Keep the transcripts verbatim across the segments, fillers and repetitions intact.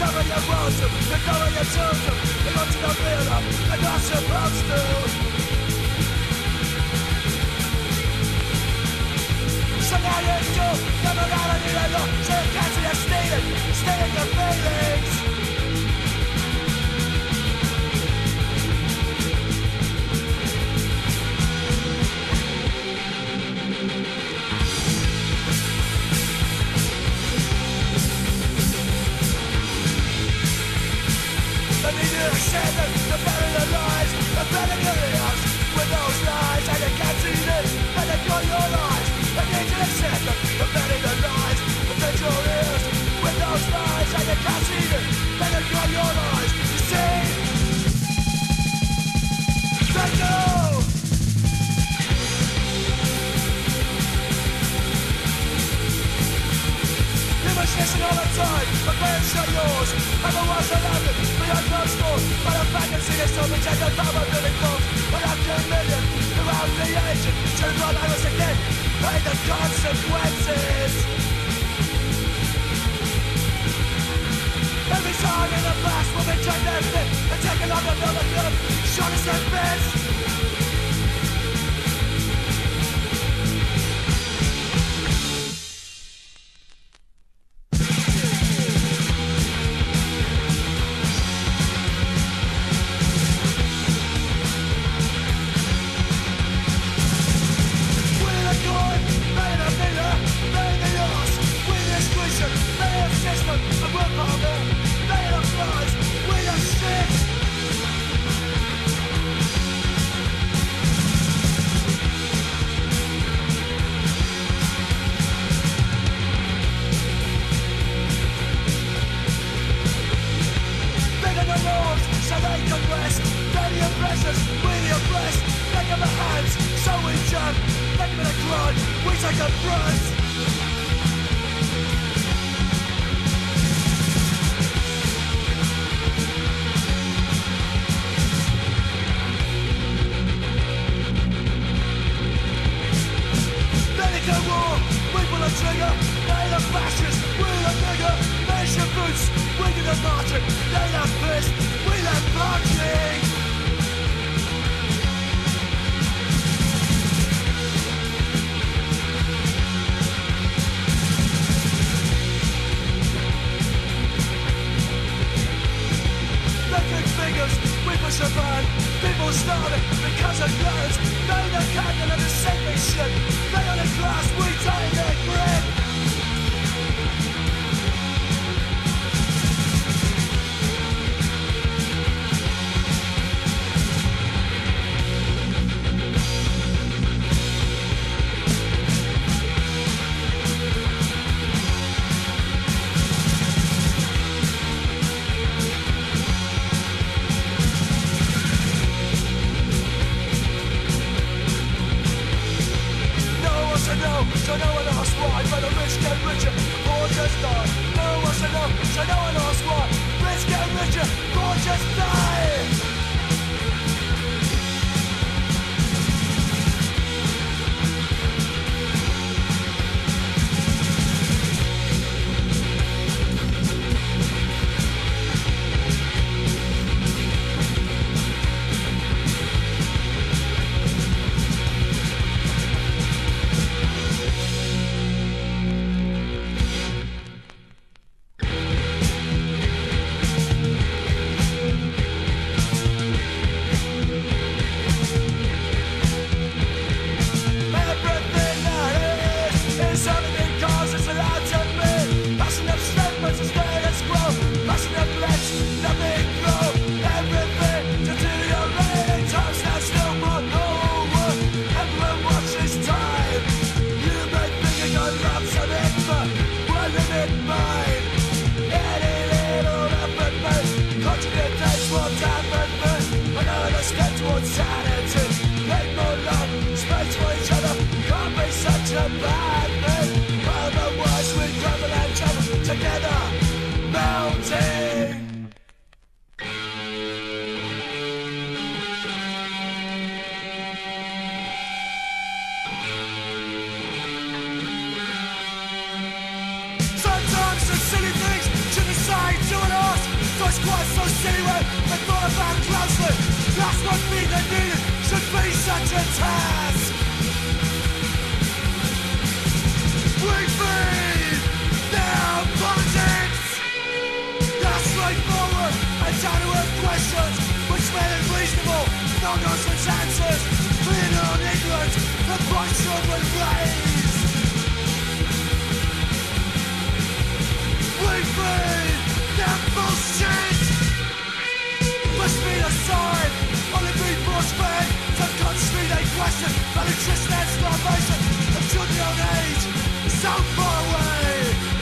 Tell me you want to, you know what you choose to. You want to the build-up, and you're supposed to. So now you do, never gotta need a look. So you can't see you stealing, stealing your feelings. I need you to accept them, the better the lies, the better your ears. With those lies, and you can't see this, and they got your lies. I need you to accept them, the better the lies, the better your ears. With those lies, and you can't see this, and they got your lies. You see? Thank you! You must listen all the time, but parents are yours. I'm the ones that love it, beyond closed doors. But I'm back and see this so much and the power building forms. But after a million, throughout the ages, to run I was again, pay the consequences. Every time in the past will be turned their fit and taken on another gun, shot us and bits. Silly things to decide to an was quite so silly when I thought about closely. That's what being the needed should be such a task. We feed their politics. They're straightforward and down-to-earth questions which made it reasonable, no nonsense answers, clear on ignorance that my children raise. We feed their bullshit. Must be a sign on the beat force fed. Some country they question by the nutrition and starvation of children old age so far away.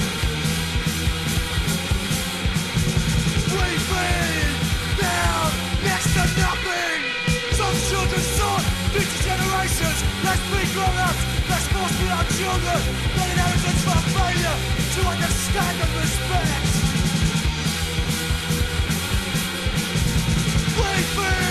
We feed them next to nothing. Some children sought future generations. Let's be grown-ups. Let's force beyond children. Not inheritance for failure to understand and respect. We feed